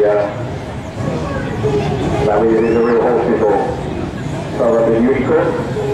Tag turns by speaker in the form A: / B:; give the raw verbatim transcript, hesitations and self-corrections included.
A: uh, that we did in the real hospital. So like the unicorn.